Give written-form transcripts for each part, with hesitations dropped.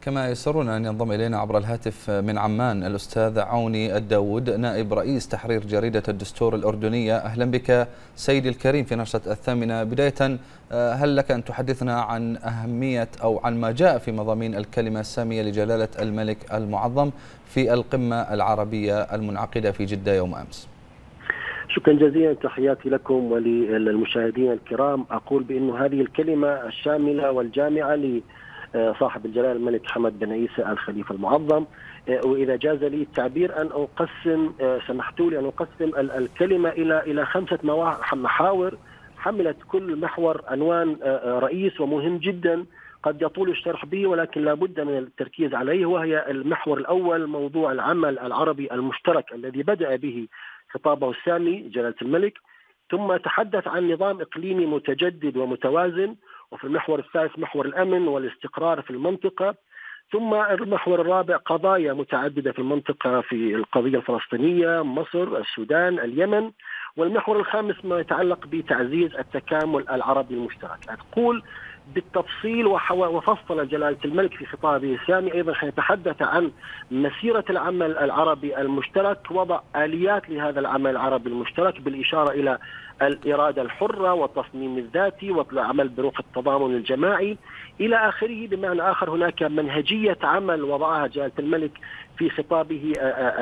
كما يسرنا أن ينضم إلينا عبر الهاتف من عمان الأستاذ عوني الداود نائب رئيس تحرير جريدة الدستور الأردنية. أهلا بك سيدي الكريم في نشرة الثامنة. بداية، هل لك أن تحدثنا عن أهمية أو عن ما جاء في مضامين الكلمة السامية لجلالة الملك المعظم في القمة العربية المنعقدة في جدة يوم أمس؟ شكرا جزيلا، تحياتي لكم وللمشاهدين الكرام. أقول بأن هذه الكلمة الشاملة والجامعة لصاحب الجلالة الملك حمد بن عيسى الخليفة المعظم، وإذا جاز لي التعبير أن أقسم، سمحتوا لي أن أقسم الكلمة إلى 5 محاور حملت كل محور عنوان رئيس ومهم جدا قد يطول الشرح به، ولكن لا بد من التركيز عليه، وهي المحور الأول موضوع العمل العربي المشترك الذي بدأ به خطابه السامي جلالة الملك، ثم تحدث عن نظام إقليمي متجدد ومتوازن، وفي المحور الثالث محور الأمن والاستقرار في المنطقة، ثم المحور الرابع قضايا متعددة في المنطقة في القضية الفلسطينية، مصر، السودان، اليمن، والمحور الخامس ما يتعلق بتعزيز التكامل العربي المشترك. أقول بالتفصيل وفصل جلالة الملك في خطابه السامي أيضا حين يتحدث عن مسيرة العمل العربي المشترك، وضع آليات لهذا العمل العربي المشترك بالإشارة إلى الإرادة الحرة والتصميم الذاتي والعمل بروح التضامن الجماعي إلى آخره. بمعنى آخر هناك منهجية عمل وضعها جلالة الملك في خطابه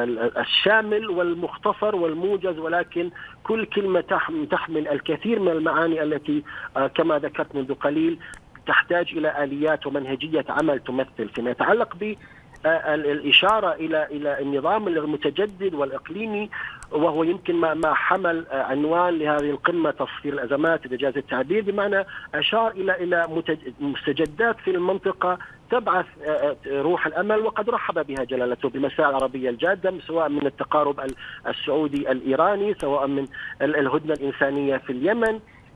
الشامل والمختصر والموجز، ولكن كل كلمة تحمل الكثير من المعاني التي كما ذكرت منذ قليل تحتاج إلى آليات ومنهجية عمل تمثل. فيما يتعلق بالإشارة إلى النظام المتجدد والإقليمي، وهو يمكن ما حمل عنوان لهذه القمة تصفير الأزمات إذا جاز التعبير، بمعنى أشار إلى مستجدات في المنطقة تبعث روح الأمل، وقد رحب بها جلالته بمسائل العربية الجادة، سواء من التقارب السعودي الإيراني، سواء من الهدنة الإنسانية في اليمن،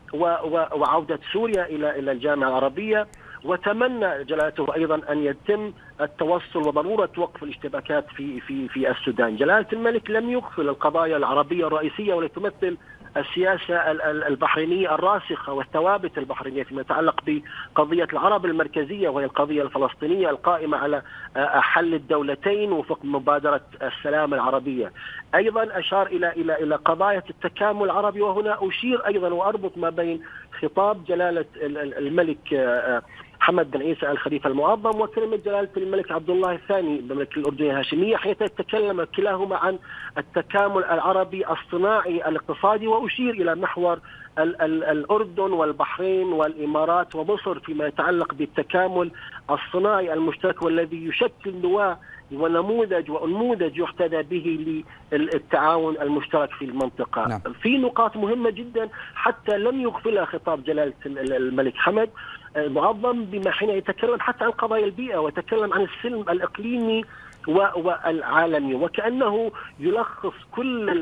وعودة سوريا إلى الجامعة العربية. وتمنى جلالته أيضا أن يتم التوصل وضرورة وقف الاشتباكات في السودان. جلالة الملك لم يغفل القضايا العربية الرئيسية والتي تمثل السياسة البحرينية الراسخة والثوابت البحرينية فيما يتعلق بقضية العرب المركزية، وهي القضية الفلسطينية القائمة على حل الدولتين وفق مبادرة السلام العربية. أيضا أشار إلى قضايا التكامل العربي، وهنا أشير أيضا وأربط ما بين خطاب جلالة الملك حمد بن عيسى الخليفة المعظم وكلمة جلالة الملك عبد الله الثاني بمملكة الأردن الهاشمية، حيث يتكلم كلاهما عن التكامل العربي الصناعي الاقتصادي، وأشير إلى محور الأردن والبحرين والإمارات ومصر فيما يتعلق بالتكامل الصناعي المشترك، والذي يشكل نواة ونموذج وأنموذج يحتذى به للتعاون المشترك في المنطقة. نعم. في نقاط مهمة جدا حتى لم يغفلها خطاب جلالة الملك حمد المعظم، بما حين يتكلم حتى عن قضايا البيئة ويتكلم عن السلم الإقليمي والعالمي، وكأنه يلخص كل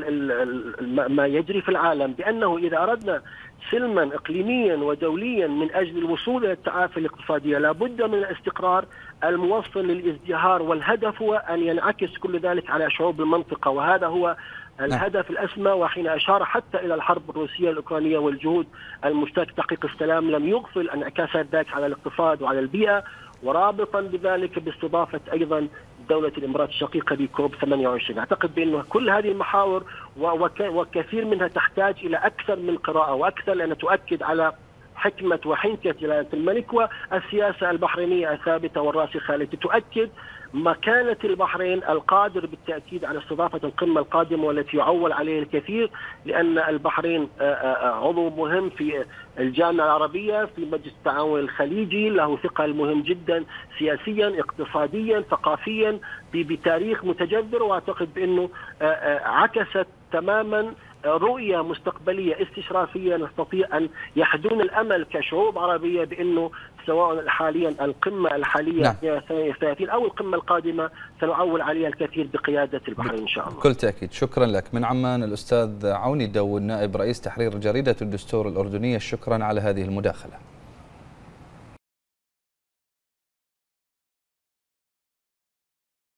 ما يجري في العالم بأنه إذا أردنا سلما إقليميا ودوليا من أجل الوصول إلى التعافي الاقتصادية لابد من الاستقرار الموصل للازدهار، والهدف هو أن ينعكس كل ذلك على شعوب المنطقة، وهذا هو الهدف الأسمى. وحين أشار حتى إلى الحرب الروسية الأوكرانية والجهود المشتركة تحقيق السلام لم يغفل انعكاسات ذلك على الاقتصاد وعلى البيئة، ورابطا بذلك باستضافة أيضا دولة الإمارات الشقيقة بكوب 28. أعتقد بأن كل هذه المحاور وكثير منها تحتاج إلى أكثر من قراءة وأكثر، لأن تؤكد على حكمة وحنكة جلالة الملك والسياسة البحرينية الثابتة والراسخة التي تؤكد مكانة البحرين القادر بالتأكيد على استضافة القمة القادمة، والتي يعول عليه الكثير، لأن البحرين عضو مهم في الجامعة العربية في مجلس التعاون الخليجي، له ثقل مهم جدا سياسيا اقتصاديا ثقافيا بتاريخ متجذر، وأعتقد بأنه عكست تماما رؤية مستقبلية استشرافية نستطيع أن يحدون الأمل كشعوب عربية بأنه سواء حاليا القمة الحالية 32 أو القمة القادمة سنعول عليها الكثير بقيادة البحرين إن شاء الله. بكل تأكيد. شكرا لك. من عمان الأستاذ عوني الداود نائب رئيس تحرير جريدة الدستور الأردنية، شكرا على هذه المداخلة.